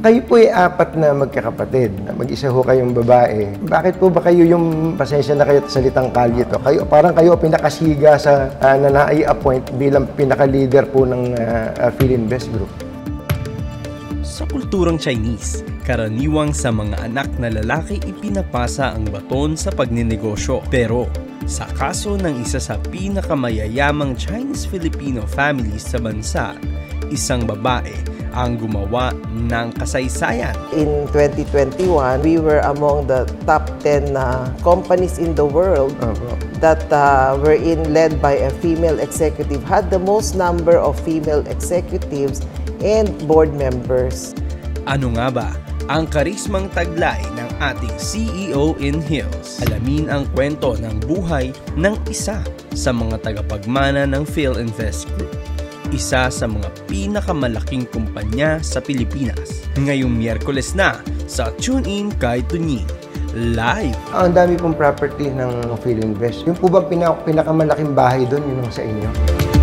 Kayo po ay apat na magkakapatid. Mag-isa ho kayong babae. Bakit po ba kayo yung, pasensya na kayo at salitang kalye to, parang kayo pinakasiga sa na nai-appoint bilang pinaka-leader po ng Philinvest Group? Sa kulturang Chinese, karaniwang sa mga anak na lalaki ipinapasa ang baton sa pagninegosyo. Pero sa kaso ng isa sa pinakamayayamang Chinese-Filipino families sa bansa, isang babae ang gumawa ng kasaysayan. In 2021, we were among the top 10 companies in the world that were led by a female executive, had the most number of female executives and board members. Ano nga ba ang karismang taglay ng ating CEO in Hills? Alamin ang kwento ng buhay ng isa sa mga tagapagmana ng Philinvest Group, isa sa mga pinakamalaking kumpanya sa Pilipinas. Ngayong Miyerkules na sa Tune In kay Tunying Live. Ang dami pong property ng Philinvest. Yung po ba pinakamalaking bahay doon, yun ang sa inyo?